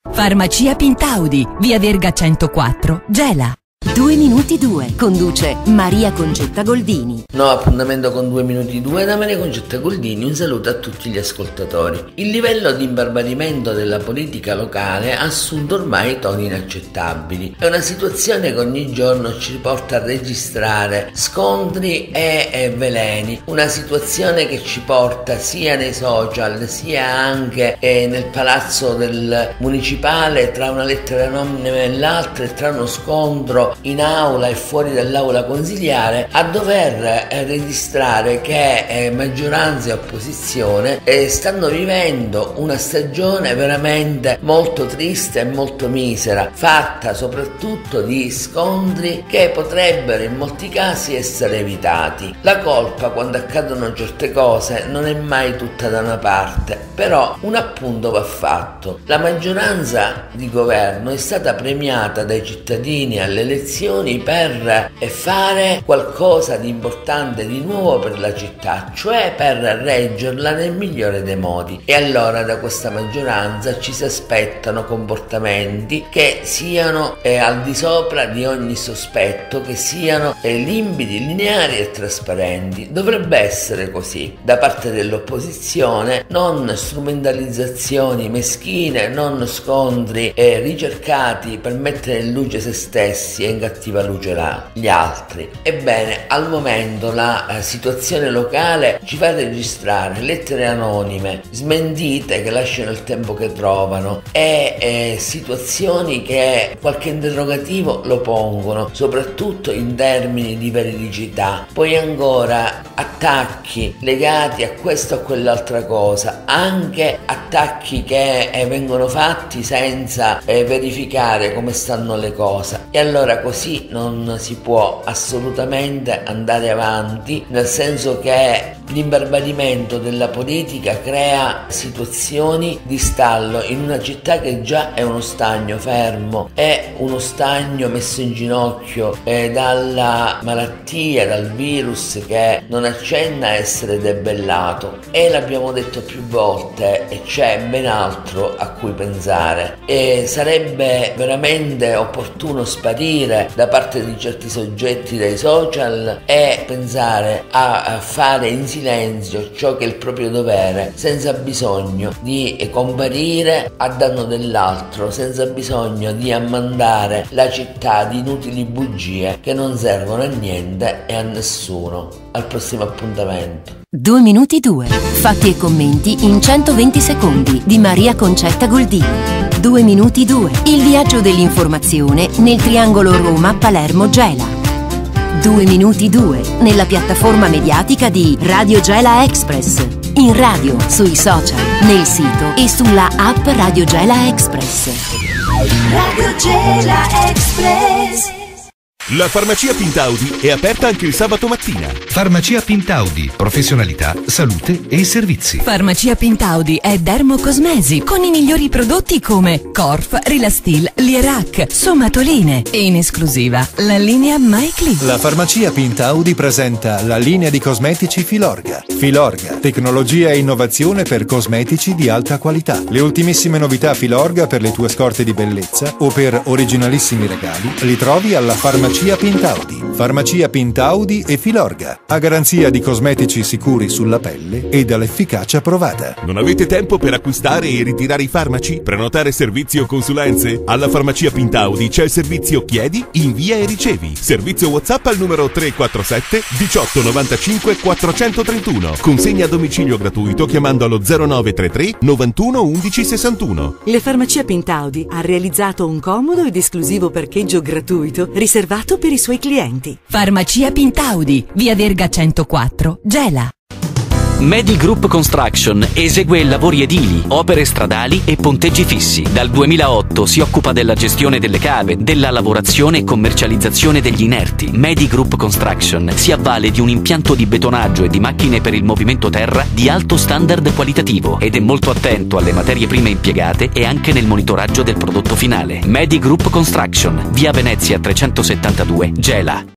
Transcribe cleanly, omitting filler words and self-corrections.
Farmacia Pintaudi, via Verga 104, Gela. 2 minuti 2, conduce Maria Concetta Goldini. Nuovo appuntamento con 2 minuti 2 da Maria Concetta Goldini. Un saluto a tutti gli ascoltatori. Il livello di imbarbarimento della politica locale ha assunto ormai toni inaccettabili. È una situazione che ogni giorno ci porta a registrare scontri e veleni. Una situazione che ci porta sia nei social sia anche nel palazzo del municipale, tra una lettera nomina e l'altra e tra uno scontro in aula e fuori dall'aula consiliare, a dover registrare che maggioranza e opposizione stanno vivendo una stagione veramente molto triste e molto misera, fatta soprattutto di scontri che potrebbero in molti casi essere evitati. La colpa, quando accadono certe cose, non è mai tutta da una parte, però un appunto va fatto: la maggioranza di governo è stata premiata dai cittadini alle elezioni per fare qualcosa di importante di nuovo per la città, cioè per reggerla nel migliore dei modi. E allora da questa maggioranza ci si aspettano comportamenti che siano al di sopra di ogni sospetto, che siano limpidi, lineari e trasparenti. Dovrebbe essere così da parte dell'opposizione, non strumentalizzazioni meschine, non scontri ricercati per mettere in luce se stessi e in cattiva luce gli altri. Ebbene, al momento la situazione locale ci fa registrare lettere anonime, smentite che lasciano il tempo che trovano e situazioni che qualche interrogativo lo pongono, soprattutto in termini di veridicità. Poi ancora attacchi legati a questa o quell'altra cosa, anche attacchi che vengono fatti senza verificare come stanno le cose. E allora così non si può assolutamente andare avanti, nel senso che l'imbarbarimento della politica crea situazioni di stallo in una città che già è uno stagno fermo, è uno stagno messo in ginocchio dalla malattia, dal virus che non accenna a essere debellato. E l'abbiamo detto più volte, e c'è ben altro a cui pensare. E sarebbe veramente opportuno sparire da parte di certi soggetti dai social e pensare a fare in silenzio ciò che è il proprio dovere, senza bisogno di comparire a danno dell'altro, senza bisogno di ammandare la città di inutili bugie che non servono a niente e a nessuno. Al prossimo appuntamento. 2 minuti 2, fatti e commenti in 120 secondi di Maria Concetta Goldini. 2 minuti 2, il viaggio dell'informazione nel triangolo Roma-Palermo-Gela. 2 minuti 2, nella piattaforma mediatica di Radio Gela Express. In radio, sui social, nel sito e sulla app Radio Gela Express. Radio Gela Express. La farmacia Pintaudi è aperta anche il sabato mattina. Farmacia Pintaudi, professionalità, salute e servizi. Farmacia Pintaudi è dermocosmesi con i migliori prodotti come Corf, Rilastil, Lierac, Somatoline e in esclusiva la linea Mycli. La farmacia Pintaudi presenta la linea di cosmetici Filorga. Filorga, tecnologia e innovazione per cosmetici di alta qualità. Le ultimissime novità Filorga per le tue scorte di bellezza o per originalissimi regali li trovi alla farmacia Pintaudi. Farmacia Pintaudi e Filorga, a garanzia di cosmetici sicuri sulla pelle e dall'efficacia provata. Non avete tempo per acquistare e ritirare i farmaci? Prenotare servizi o consulenze? Alla farmacia Pintaudi c'è il servizio Chiedi, invia e ricevi. Servizio WhatsApp al numero 347 18 95 431. Consegna a domicilio gratuito chiamando allo 0933 91 11 61. La farmacia Pintaudi ha realizzato un comodo ed esclusivo parcheggio gratuito riservato per i suoi clienti. Farmacia Pintaudi, via Verga 104, Gela. Medi Group Construction esegue lavori edili, opere stradali e ponteggi fissi. Dal 2008 si occupa della gestione delle cave, della lavorazione e commercializzazione degli inerti. Medi Group Construction si avvale di un impianto di betonaggio e di macchine per il movimento terra di alto standard qualitativo ed è molto attento alle materie prime impiegate e anche nel monitoraggio del prodotto finale. Medi Group Construction, via Venezia 372, Gela.